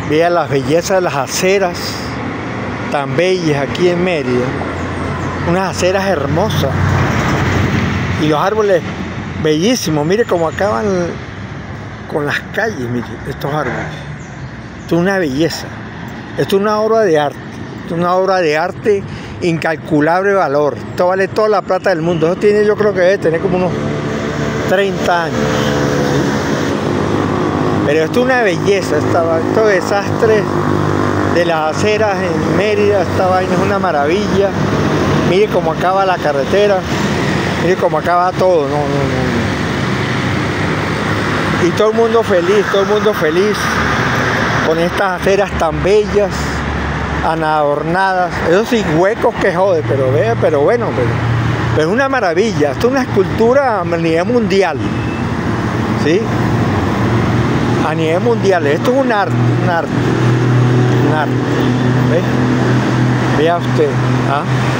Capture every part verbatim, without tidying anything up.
Vea las bellezas de las aceras, tan bellas aquí en Mérida. Unas aceras hermosas. Y los árboles bellísimos. Mire cómo acaban con las calles, mire, estos árboles. Esto es una belleza. Esto es una obra de arte. Esto es una obra de arte incalculable valor. Esto vale toda la plata del mundo. Eso tiene, yo creo que debe tener como unos treinta años. Pero esto es una belleza, esta, estos desastres de las aceras en Mérida, esta vaina es una maravilla. Mire cómo acaba la carretera, mire cómo acaba todo, no, no, no. Y todo el mundo feliz, todo el mundo feliz con estas aceras tan bellas, adornadas, esos sí huecos que jode, pero vea, pero bueno, pero, pero es una maravilla, esto es una escultura a nivel mundial, ¿sí? A nivel mundial, esto es un arte, un arte, un arte, ¿ve? Vea usted, ¿ah?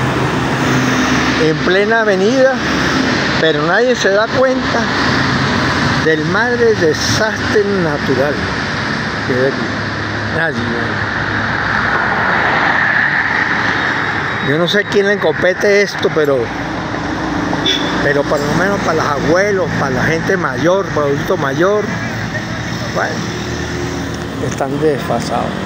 En plena avenida, pero nadie se da cuenta del mal desastre natural que ve aquí, nadie, nadie. Yo no sé quién le compete esto, pero, pero por lo menos para los abuelos, para la gente mayor, para el adulto mayor, bueno, están desfasados.